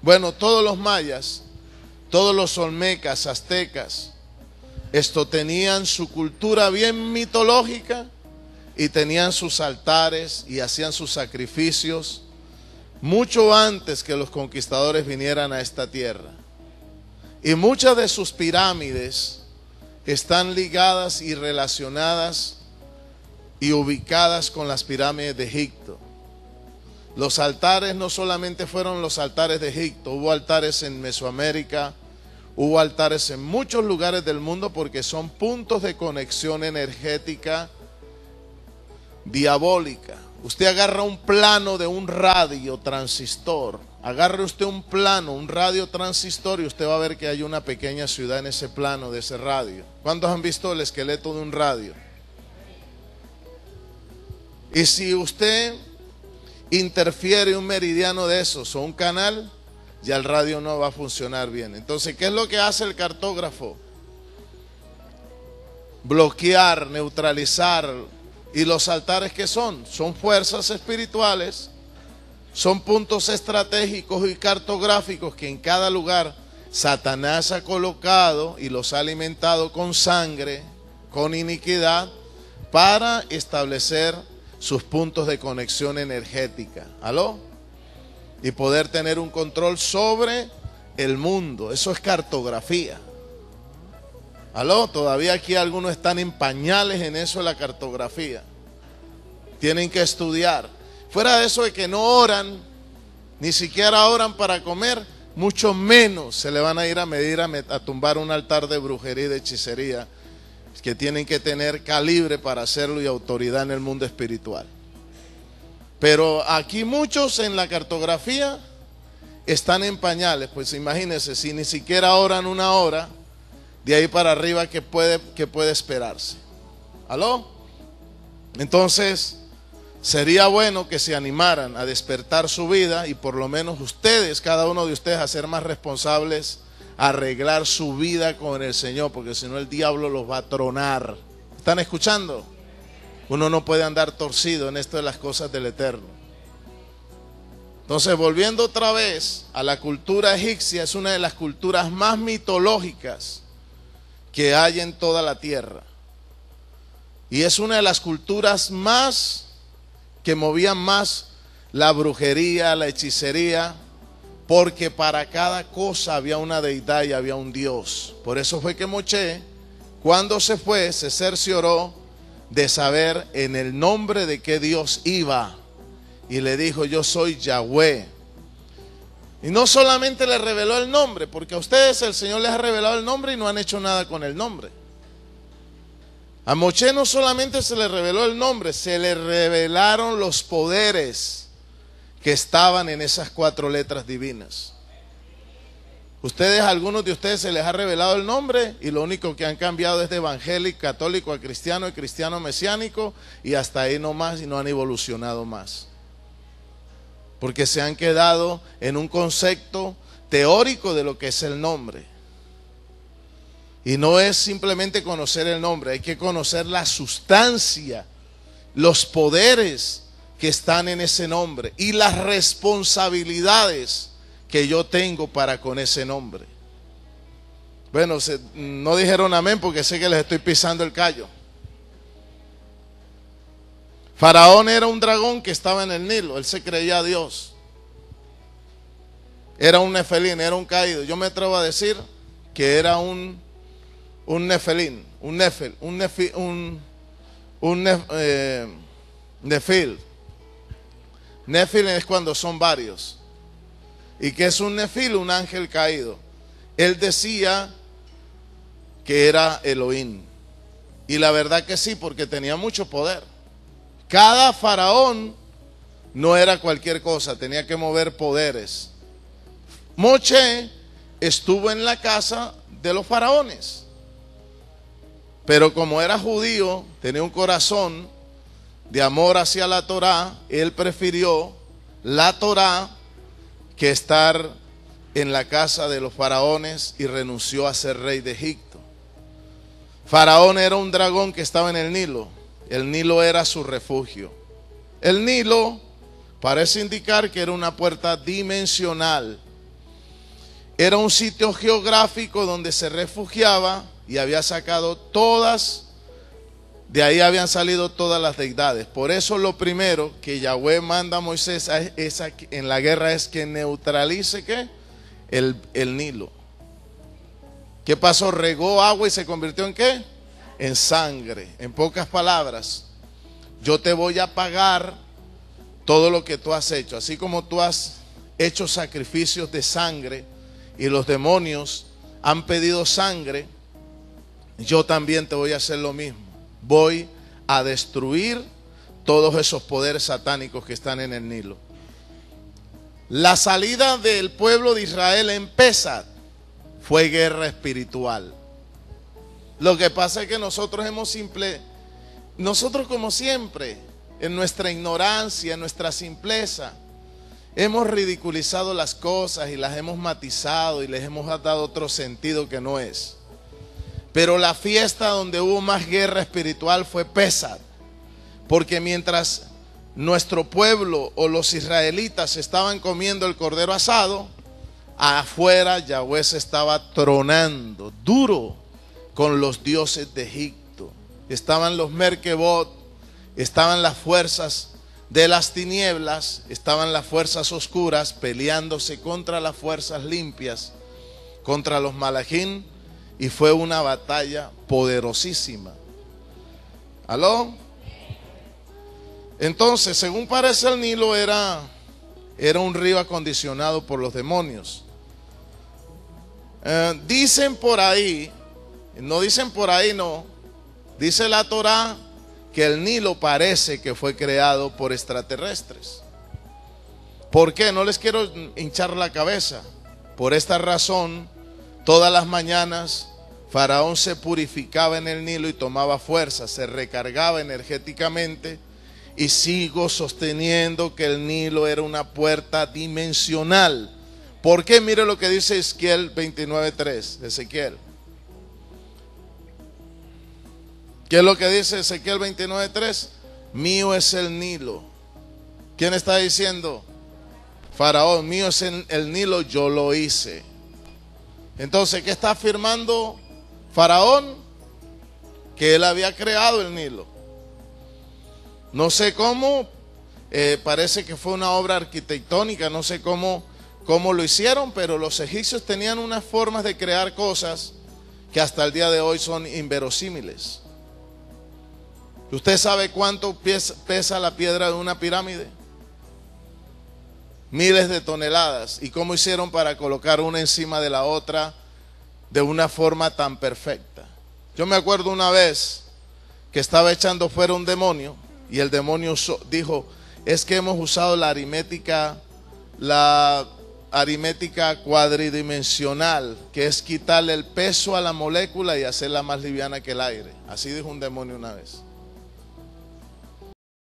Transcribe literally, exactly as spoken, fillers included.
Bueno, todos los mayas, todos los olmecas, aztecas, esto tenían su cultura bien mitológica y tenían sus altares y hacían sus sacrificios mucho antes que los conquistadores vinieran a esta tierra. Y muchas de sus pirámides están ligadas y relacionadas y ubicadas con las pirámides de Egipto. Los altares no solamente fueron los altares de Egipto, hubo altares en Mesoamérica, hubo altares en muchos lugares del mundo porque son puntos de conexión energética diabólica. Usted agarra un plano de un radio transistor, agarre usted un plano, un radio transistor y usted va a ver que hay una pequeña ciudad en ese plano de ese radio. ¿Cuántos han visto el esqueleto de un radio? Y si usted interfiere un meridiano de esos o un canal, ya el radio no va a funcionar bien. Entonces, ¿qué es lo que hace el cartógrafo? Bloquear, neutralizar. ¿Y los altares qué son? Son fuerzas espirituales, son puntos estratégicos y cartográficos que en cada lugar Satanás ha colocado y los ha alimentado con sangre, con iniquidad, para establecer sus puntos de conexión energética. ¿Aló? Y poder tener un control sobre el mundo. Eso es cartografía. ¿Aló? Todavía aquí algunos están en pañales en eso de la cartografía. Tienen que estudiar. Fuera de eso de que no oran, ni siquiera oran para comer, mucho menos se le van a ir a medir a, met a tumbar un altar de brujería y de hechicería, que tienen que tener calibre para hacerlo y autoridad en el mundo espiritual. Pero aquí muchos en la cartografía están en pañales. Pues imagínense, si ni siquiera oran una hora, de ahí para arriba, ¿qué puede, qué puede esperarse? ¿Aló? Entonces, sería bueno que se animaran a despertar su vida y por lo menos ustedes, cada uno de ustedes, a ser más responsables, a arreglar su vida con el Señor, porque si no el diablo los va a tronar. ¿Están escuchando? Uno no puede andar torcido en esto de las cosas del Eterno. Entonces, volviendo otra vez a la cultura egipcia, es una de las culturas más mitológicas que hay en toda la tierra. Y es una de las culturas más que movían más la brujería, la hechicería, porque para cada cosa había una deidad y había un Dios. Por eso fue que Moshe, cuando se fue, se cercioró de saber en el nombre de qué Dios iba. Y le dijo: yo soy Yahweh. Y no solamente le reveló el nombre, porque a ustedes el Señor les ha revelado el nombre y no han hecho nada con el nombre. A Moshe no solamente se le reveló el nombre, se le revelaron los poderes que estaban en esas cuatro letras divinas. Ustedes, algunos de ustedes se les ha revelado el nombre y lo único que han cambiado es de evangélico, católico a cristiano, y cristiano mesiánico, y hasta ahí nomás, y no han evolucionado más. Porque se han quedado en un concepto teórico de lo que es el nombre. Y no es simplemente conocer el nombre, hay que conocer la sustancia, los poderes que están en ese nombre y las responsabilidades que yo tengo para con ese nombre. Bueno, se, no dijeron amén porque sé que les estoy pisando el callo. Faraón era un dragón que estaba en el Nilo, él se creía Dios. Era un nefelín, era un caído. Yo me atrevo a decir que era un, un nefelín, un nefel, un nefi, un, un nef, eh, nefil. Nefil es cuando son varios. ¿Y qué es un nefil? Un ángel caído. Él decía que era Elohim. Y la verdad que sí, porque tenía mucho poder. Cada faraón no era cualquier cosa, tenía que mover poderes. Moshe estuvo en la casa de los faraones, pero como era judío, tenía un corazón de amor hacia la Torá, él prefirió la Torá que estar en la casa de los faraones y renunció a ser rey de Egipto. Faraón era un dragón que estaba en el Nilo. El Nilo era su refugio. El Nilo parece indicar que era una puerta dimensional era un sitio geográfico donde se refugiaba y había sacado todas, de ahí habían salido todas las deidades. Por eso lo primero que Yahweh manda a Moisés es a, en la guerra es que neutralice ¿qué? El, el Nilo. ¿Qué pasó? Regó agua y se convirtió en ¿qué? En sangre. En pocas palabras, yo te voy a pagar todo lo que tú has hecho. Así como tú has hecho sacrificios de sangre y los demonios han pedido sangre, yo también te voy a hacer lo mismo. Voy a destruir todos esos poderes satánicos que están en el Nilo. La salida del pueblo de Israel en Pesach fue guerra espiritual. Lo que pasa es que nosotros hemos simple, nosotros como siempre, en nuestra ignorancia, en nuestra simpleza, hemos ridiculizado las cosas y las hemos matizado y les hemos dado otro sentido que no es. Pero la fiesta donde hubo más guerra espiritual fue Pesach, porque mientras nuestro pueblo o los israelitas estaban comiendo el cordero asado, afuera Yahweh se estaba tronando duro con los dioses de Egipto. Estaban los Merkebot, estaban las fuerzas de las tinieblas, estaban las fuerzas oscuras peleándose contra las fuerzas limpias, contra los Malachim, y fue una batalla poderosísima. ¿Aló? Entonces, según parece, el Nilo era, era un río acondicionado por los demonios. Eh, dicen por ahí, no dicen por ahí, no, dice la Torá que el Nilo parece que fue creado por extraterrestres. ¿Por qué? No les quiero hinchar la cabeza. Por esta razón, todas las mañanas Faraón se purificaba en el Nilo y tomaba fuerza, se recargaba energéticamente, y sigo sosteniendo que el Nilo era una puerta dimensional. ¿Por qué? Mire lo que dice Ezequiel veintinueve tres, Ezequiel. ¿Qué es lo que dice Ezequiel veintinueve tres? Mío es el Nilo. ¿Quién está diciendo? Faraón. Mío es el, el Nilo, yo lo hice. Entonces, ¿qué está afirmando Faraón? Que él había creado el Nilo. No sé cómo, eh, parece que fue una obra arquitectónica, no sé cómo, cómo lo hicieron, pero los egipcios tenían unas formas de crear cosas que hasta el día de hoy son inverosímiles. ¿Usted sabe cuánto pesa la piedra de una pirámide? Miles de toneladas. ¿Y cómo hicieron para colocar una encima de la otra de una forma tan perfecta? Yo me acuerdo una vez que estaba echando fuera un demonio y el demonio dijo, es que hemos usado la aritmética, la aritmética cuadridimensional, que es quitarle el peso a la molécula y hacerla más liviana que el aire. Así dijo un demonio una vez.